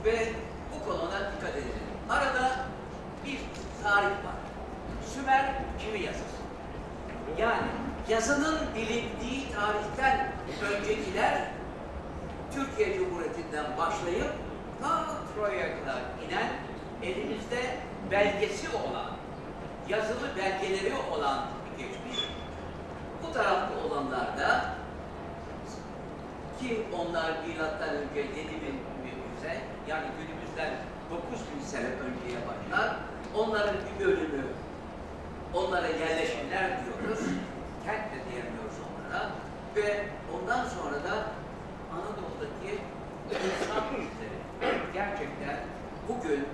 Ve bu konuda dikkat edelim. Arada bir tarih var. Sümer Çivi yazısı. Yani yazının bilindiği tarihten öncekiler Türkiye Cumhuriyeti'nden başlayıp ta Troya'ya kadar inen, elimizde belgesi olan, yazılı belgeleri olan bir geçmiş. Bu tarafta olanlar da ki onlar milattan önce 7100'e, yani günümüzden 9000 sene önceye başlar. Onların bir bölümü, onlara yerleşimler diyoruz. Kent de diyemiyoruz onlara. Ve ondan sonra da Anadolu'daki insan izleri gerçekten bugün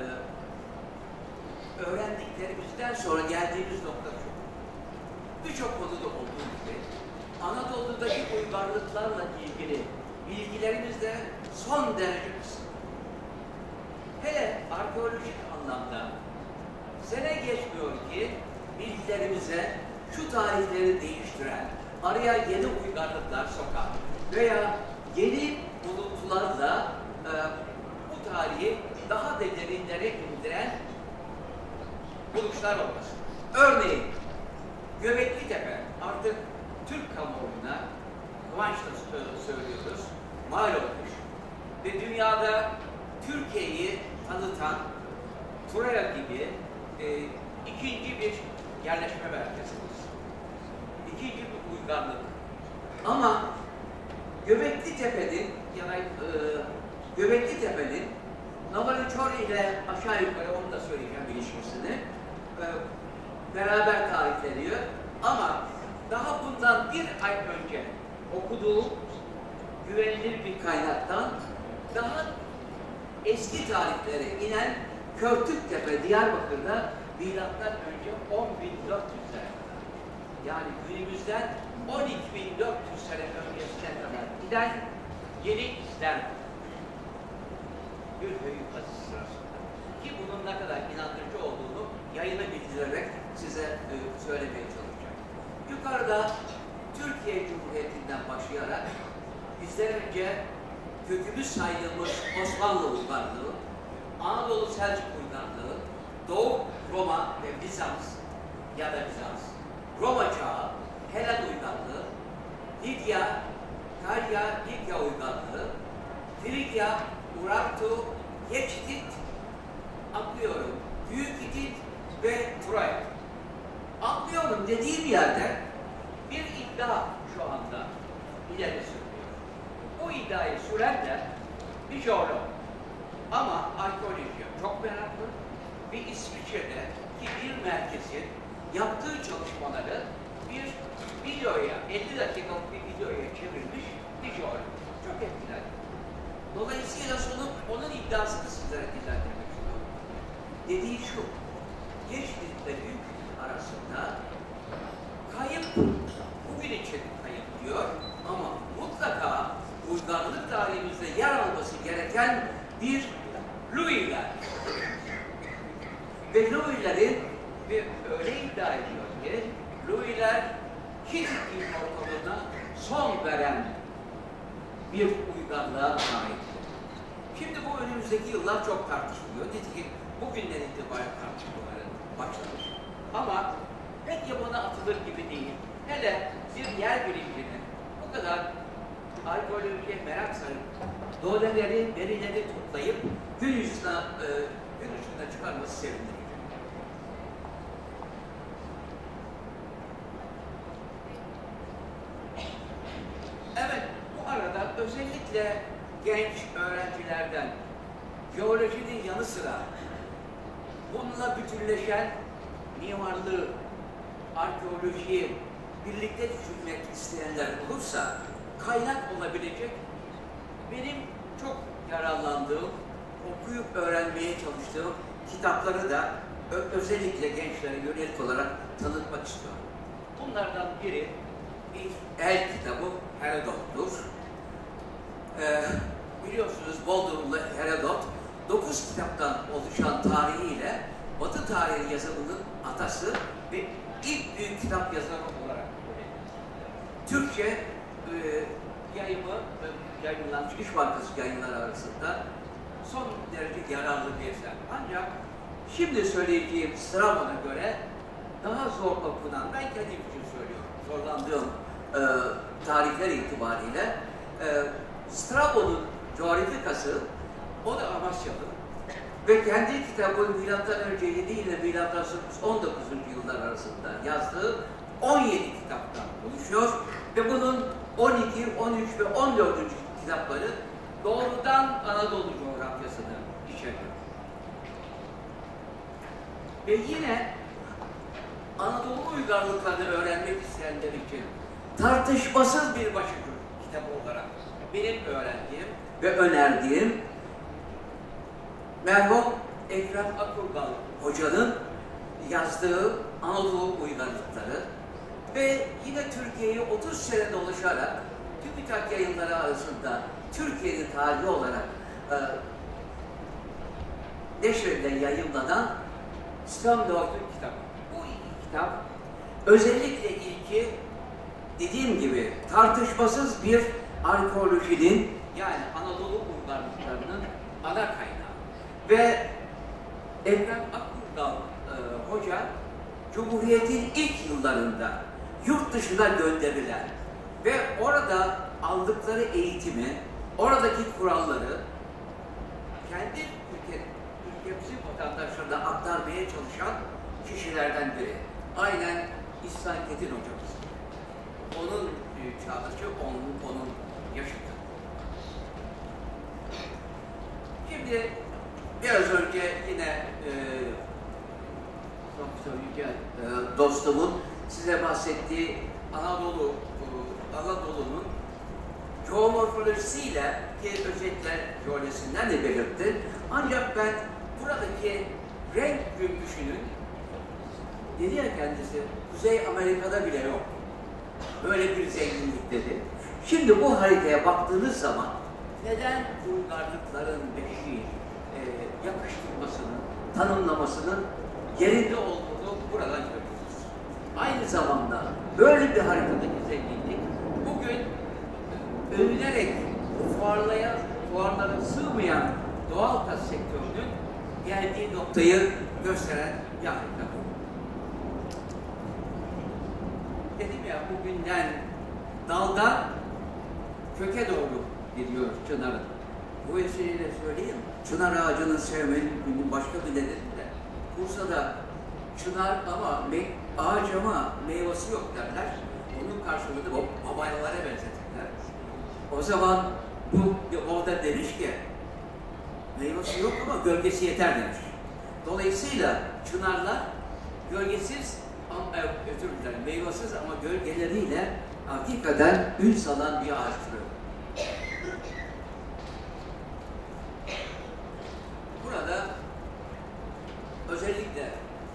öğrendiklerimizden sonra geldiğimiz nokta şu. Birçok konuda olduğu gibi Anadolu'daki uygarlıklarla ilgili bilgilerimiz de son derece kısıtlı. Hele arkeolojik anlamda sene geçmiyor ki bilgilerimize şu tarihleri değiştiren, araya yeni uygarlıklar sokan veya yeni buluntularla bu tarihi daha da derinlere indiren buluşlar olması. Örneğin Göbekli Tepe artık Türk kamuoyuna kıvançla söylüyoruz, mal olmuş ve dünyada Türkiye'yi tanıtan Troya gibi ikinci bir yerleşme merkezimiz. İkinci bir uygarlık. Ama Göbekli Tepe'nin Göbekli Tepe'nin Navariçori ile aşağı yukarı onu da söyleyeceğim ilişkisini beraber tarihleniyor. Ama daha bundan bir ay önce okuduğum güvenilir bir kaynaktan daha eski tarihlere inen Körtüktepe, Diyarbakır'da milattan önce 10.400'lere kadar. Yani günümüzden 12.400 sene öncesine kadar giden yeni izler bir höyük azı sırasında. Ki bunun ne kadar inandırıcı olduğunu yayına bildirerek size söylemeye çalışacağım. Yukarıda Türkiye Cumhuriyeti'nden başlayarak bizden önce kökümüz saydığımız Osmanlı uygarlığı, Anadolu Selçuk uygarlığı, Doğu Roma ve Bizans ya da Bizans, Roma çağı, Helen uygarlığı, Lidya, Karya, Likya uygarlığı, Frigya, Urartu, Geçtit, atlıyorum, Büyük Hitit ve Troya. Atlıyorum dediğim yerde bir iddia şu anda ileri sürüyor. Bu iddiayı sürenler bir jeolog ama arkeolojiye çok meraklı bir İsviçre'de ki bir merkezin yaptığı çalışmaları bir videoya, 50 dakikalık bir videoya çevirmiş bir jeolog. Çok etkilendi. Dolayısıyla onun iddiasını sizlere dinlendirmek istiyorum. Dediği şu, Geçit'le Büyük Hitit arasında kayıp, bugün için kayıp diyor ama mutlaka uygarlık tarihimizde yer alması gereken bir Louis'ler. Ve Louis'lerin öyle iddia ediyor ki Louis'ler Hitit İmparatorluğu'na son veren bir uygarlığa sahiptir. Şimdi bu önümüzdeki yıllar çok tartışılıyor. Nitekim bugünden itibaren tartışmaları başlamış. Ama pek yabana atılır gibi değil. Hele bir yer bilimcinin bu kadar arkeolojiye merak sarıp doneleri, verileri toplayıp gün yüzüne çıkarması sevindirici. Evet, bu arada özellikle genç öğrencilerden jeolojinin yanı sıra bununla bütünleşen mimarlığı, arkeolojiyi birlikte düşünmek isteyenler olursa kaynak olabilecek benim çok yararlandığım, okuyup öğrenmeye çalıştığım kitapları da özellikle gençlere yönelik olarak tanıtmak istiyorum. Bunlardan biri bir el kitabı Herodot'tur. Biliyorsunuz Bodrumlu Herodot 9 kitaptan oluşan tarihiyle Batı tarihi yazımının atası ve ilk büyük kitap yazarı olarak Türkçe yayımı yayınlanmış İş Bankası yayınları arasında son derece yararlı bir eser. Ancak şimdi söyleyeceğim Strabo'na göre daha zor okunan, ben kendim için söylüyorum, zorlandığım tarihler itibariyle Strabo'nun coğrafikası, o da Amasyalı ve kendi kitabı milattan önce 7 ile milattan 19. yıllar arasında yazdığı 17 kitaptan oluşuyor ve bunun 12, 13 ve 14. kitapları doğrudan Anadolu coğrafyasını içeriyor. Ve yine Anadolu uygarlıklarını öğrenmek isteyenler için tartışmasız bir başucu kitabı olarak benim öğrendiğim ve önerdiğim merhum Ekrem Akurgal Hoca'nın yazdığı Anadolu uygarlıkları ve yine Türkiye'yi 30 sene dolaşarak TÜBİTAK yayınları arasında Türkiye'nin tarihi olarak neşredilen, yayınlanan Standort'un kitabı. Bu iki kitap özellikle ilki dediğim gibi tartışmasız bir arkeolojinin, yani Anadolu uygarlıklarının ana kaynağı. Ve Ekrem Akurgal Hoca Cumhuriyet'in ilk yıllarında yurt dışına gönderilen ve orada aldıkları eğitimi, oradaki kuralları kendi ülkemizin vatandaşlarına aktarmaya çalışan kişilerden biri. Aynen İhsan Ketin hocamız. Onun çağdaşı, onun yaşıtı. Şimdi biraz önce yine Profesör Yüce dostumun size bahsettiği Anadolu'nun geomorfolojisiyle ki özetle jeolojisinden de belirtti. Ancak ben buradaki renk cümbüşünün, dedi ya kendisi, Kuzey Amerika'da bile yok. Böyle bir zenginlik dedi. Şimdi bu haritaya baktığınız zaman neden uygarlıkların beşiği yakıştırmasının, tanımlamasının yerinde olduğunu buradan görüyoruz. Aynı zamanda böyle bir haritadaki zenginlik bugün övünerek fuarlara sığmayan doğal gaz sektörünün geldiği noktayı gösteren bir harita. Dedim ya, bugünden daldan köke doğru gidiyor çınarın. Bu vesileyle söyleyeyim, çınar ağacının sevmenin başka bir nedeni de Bursa'da çınar ağaç ama meyvesi yok derler. Onun karşılığında babayalara benzetirler. O zaman bu orada demiş ki meyvesi yok ama gölgesi yeter demiş. Dolayısıyla çınarlar gölgesiz, meyvesiz ama gölgeleriyle hakikaten ün salan bir ağaç türü. Burada özellikle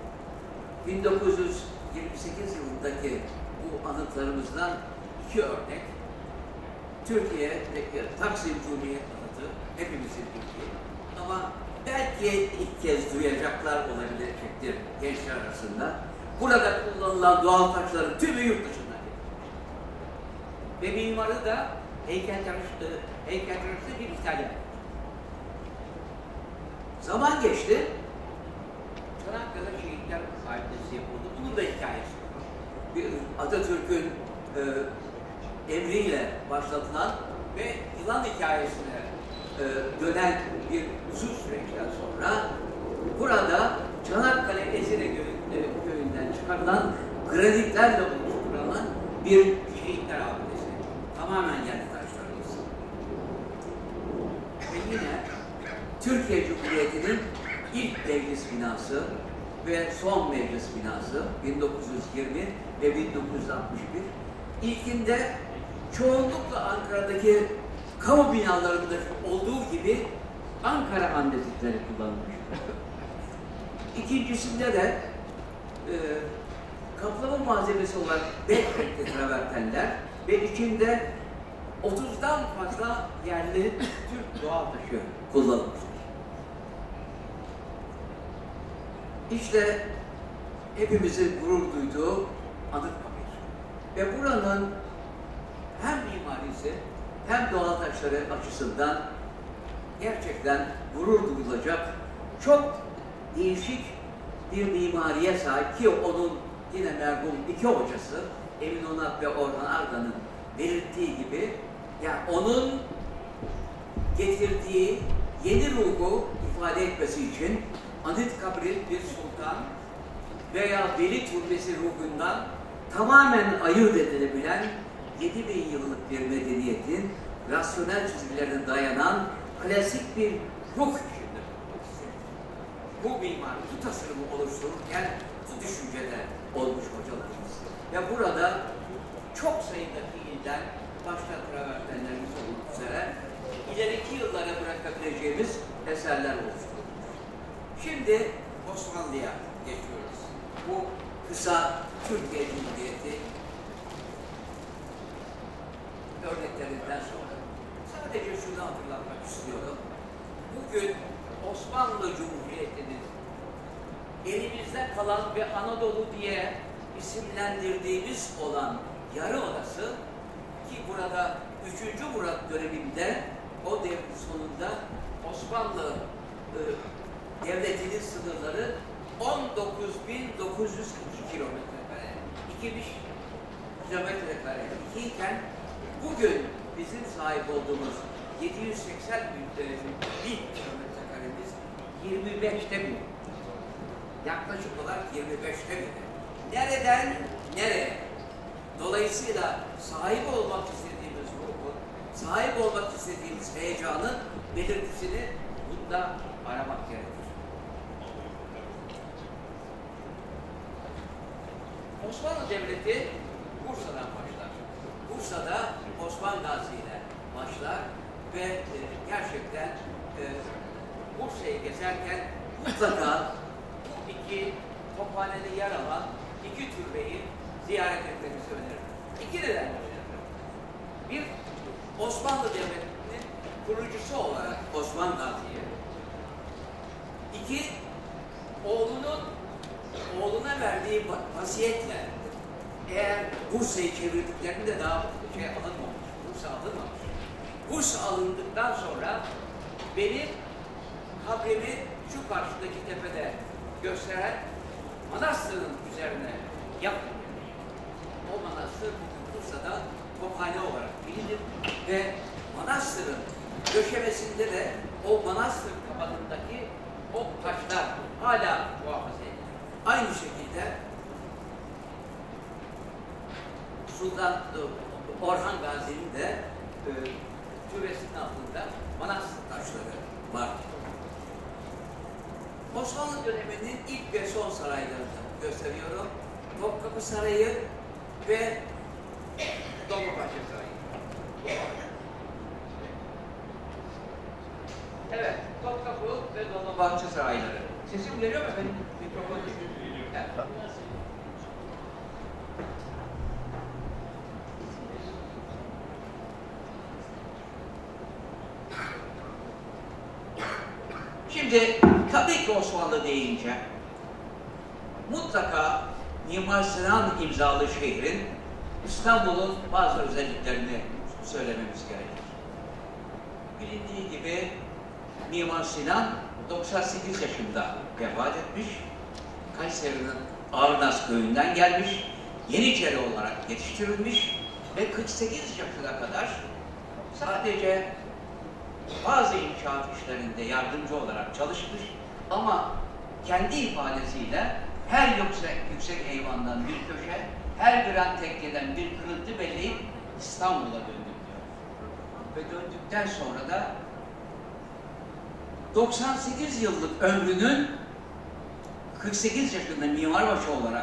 1928 yılındaki bu anıtlarımızdan iki örnek. Türkiye'deki Taksim Cumhuriyet anıtı, hepimizin bildiği ama belki ilk kez duyacaklar olabilecektir gençler arasında. Burada kullanılan doğal taşların tümü yurt dışından geliyor. Ve mimarı da heykeltıraşı bir İtalyan. Zaman geçti. Çanakkale Şehitler Hainesi yapıldı. Bunun da hikayesi var. Atatürk'ün emriyle başlatılan ve yılan hikayesine dönen bir uzun süreçten sonra burada Çanakkale Ezine köyünden çıkarılan granitlerle oluşturulan bir şehitler abidesi. Tamamen yerli taşlarımız. Ve yine Türkiye Cumhuriyeti'nin ilk meclis binası ve son meclis binası 1920 ve 1961. İlkinde çoğunlukla Ankara'daki kamu binalarında olduğu gibi Ankara andezitleri kullanılmış. İkincisinde de kaplama malzemesi olarak renkli travertenler ve içinde 30'dan fazla yerli Türk doğal taşı kullanılmıştır. İşte hepimizin gurur duyduğu Anıtkabir. Ve buranın hem mimarisi hem doğal taşları açısından gerçekten gurur duyulacak çok değişik bir mimariye sahip ki onun yine merhum iki hocası Emin Onat ve Orhan Ardan'ın belirttiği gibi yani onun getirdiği yeni ruhu ifade etmesi için Anıtkabir'in bir sultan veya veli türbesi ruhundan tamamen ayırt edilebilen 7000 yıllık bir medeniyetin rasyonel çizgilerine dayanan klasik bir ruh içindir. Bu mimari, bu tasarımı oluştururken bu düşüncede olmuş hocalarımız. Ve burada çok sayıdaki ilden, başta travertenlerimiz olmak üzere ileriki yıllara bırakabileceğimiz eserler oluşturulmuş. Şimdi Osmanlı'ya geçiyoruz. Bu kısa Türkiye Cumhuriyeti örneklerinden sonra sadece şunu hatırlatmak istiyorum. Bugün Osmanlı Cumhuriyeti'nin elimizde kalan ve Anadolu diye isimlendirdiğimiz olan Yarımadası ki burada 3. Murat döneminde o devrin sonunda Osmanlı devletinin sınırları 19.902 kilometre kare, 2.000 kilometre kare iken bugün bizim sahip olduğumuz 780 bin kilometre karemiz 25'te bir. Yaklaşık olarak 25'te bir. Nereden nereye? Dolayısıyla sahip olmak istediğimiz ruhun, sahip olmak istediğimiz heyecanın belirtisini bunda aramak gerekir. Osmanlı Devleti Bursa'dan başlar. Bursa'da Osman Gazi ile başlar ve gerçekten Bursa'yı gezerken mutlaka bu iki tophanede yer alan iki türbeyi ziyaret etmemizi öneririm. İki nedenle öneririm. Bir, Osmanlı Devleti'nin kurucusu olarak Osman Gazi'ye. İki, oğluna verdiği vasiyetle eğer Bursa'yı çevirdiklerinde daha alınmamış, Bursa alınmamış. Bursa alındıktan sonra benim kabrimi şu karşıdaki tepede gösteren manastırın üzerine yapın. O manastır Bursa'da tophane olarak bilinir ve manastırın döşemesinde de o manastır kapanındaki o taşlar hala muhafaza edilir. Aynı şekilde Sultan Orhan Gazi'nin de türbesinin altında manastır taşları var. Osmanlı döneminin ilk ve son saraylarını gösteriyorum. Topkapı Sarayı ve Dolmabahçe Sarayı. Evet, Topkapı ve Dolmabahçe Sarayları. Sesim geliyor mu efendim? Mikrofon düşüyor. Evet. Şimdi tabii ki Osmanlı deyince mutlaka Mimar Sinan imzalı şehrin İstanbul'un bazı özelliklerini söylememiz gerekir. Bilindiği gibi Mimar Sinan 98 yaşında vefat etmiş. Kayseri'nin Ağırnaz köyünden gelmiş. Yeniçeri olarak yetiştirilmiş ve 48 yaşına kadar sadece bazı inşaat işlerinde yardımcı olarak çalışmış ama kendi ifadesiyle her yüksek eyvandan bir köşe, her gran tekkeden bir kırıntı belleyip İstanbul'a döndüm diyor. Ve döndükten sonra da 98 yıllık ömrünün 48 yaşında mimarbaşı olarak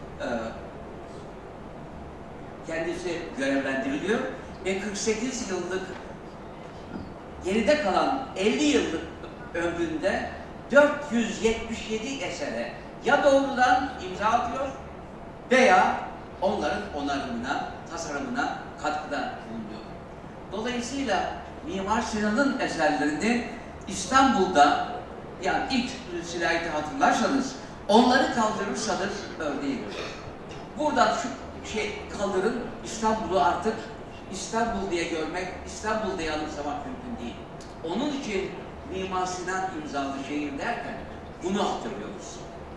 kendisi görevlendiriliyor ve 48 yıllık geride kalan 50 yıllık ömründe 477 esere ya doğrudan imza atıyor veya onların onarımına, tasarımına katkıda bulunuyor. Dolayısıyla Mimar Sinan'ın eserlerini İstanbul'da, yani ilk silaheti hatırlarsanız, onları kaldırırsanız örneğin buradan şu kaldırın, İstanbul'u artık İstanbul diye görmek, İstanbul diye anımsamak mümkün değil. Onun için Mimar Sinan imzalı şehir derken bunu hatırlıyoruz.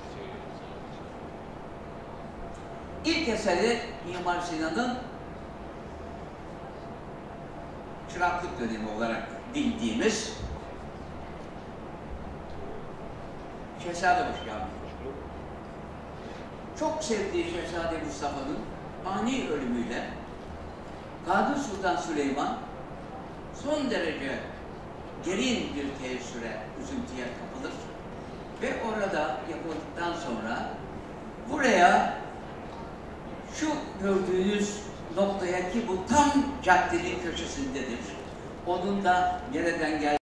İlk eseri Mimar Sinan'ın çıraklık dönemi olarak bildiğimiz Şehzadebaşı Camii. Çok sevdiği Şehzade Mustafa'nın ani ölümüyle Kanuni Sultan Süleyman son derece derin bir teessüre, üzüntüye kapılır ve orada yapıldıktan sonra buraya şu gördüğünüz noktaya, ki bu tam caddenin köşesindedir, onun da nereden geldiğini